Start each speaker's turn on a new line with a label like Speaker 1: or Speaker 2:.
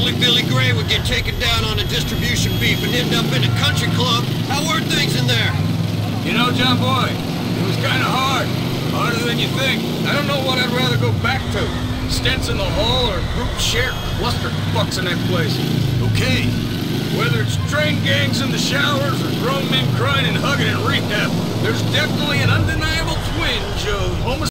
Speaker 1: Only Billy Gray would get taken down on a distribution beef and end up in a country club. How were things in there?
Speaker 2: You know, John Boy, it was kind of hard. Harder than you think. I don't know what I'd rather go back to. Stents in the hall or group shared cluster fucks in that place.
Speaker 1: Okay.
Speaker 2: Whether it's train gangs in the showers or grown men crying and hugging in rehab, there's definitely an undeniable twinge of homosexuality.